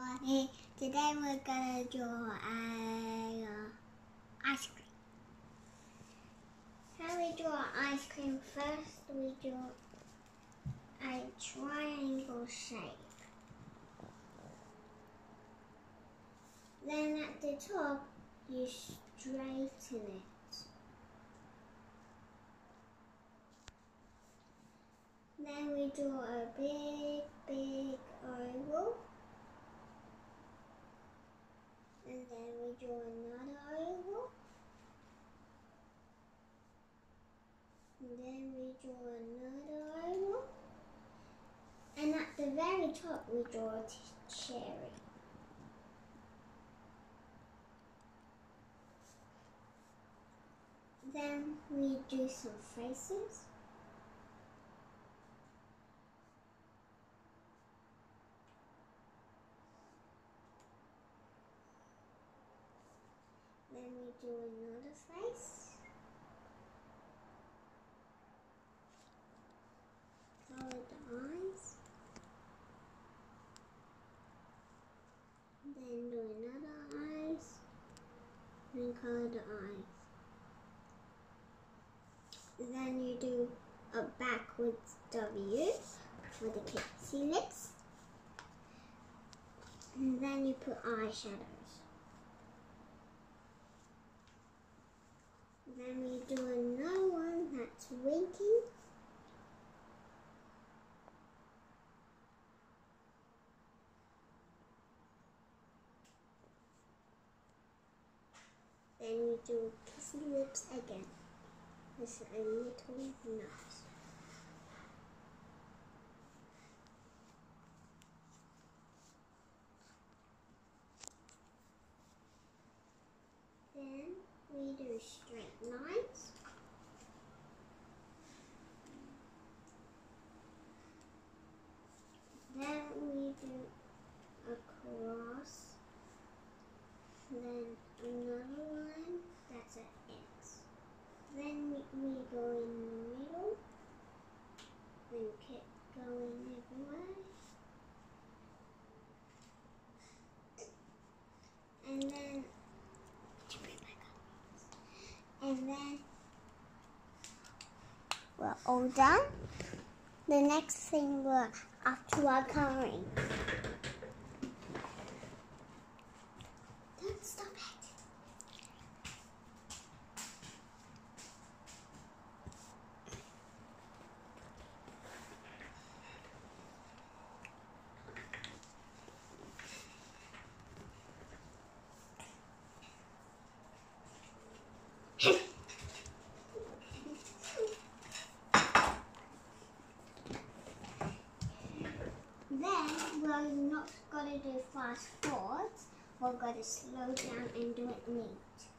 everybody. Today we're gonna draw a ice cream. How we draw ice cream? First we draw a triangle shape. Then at the top you straighten it. Then we draw a big oval. And then we draw another oval. And then we draw another oval. And at the very top we draw a cherry. Then we do some faces. Then we do another face. Color the eyes. Then do another eyes. Then color the eyes. Then you do a backwards W for the kissy lips. And then you put eyeshadows. Then we do another one that's winking. Then we do kissy lips again. With a little nose. Then we do straight lines. Then we do a cross. Then another line, that's an X. Then we go in the middle. Then keep going everywhere. And then we're all done. The next thing we're after our coloring. Don't stop it. Then we're not going to do fast forwards, we're going to slow down and do it neat.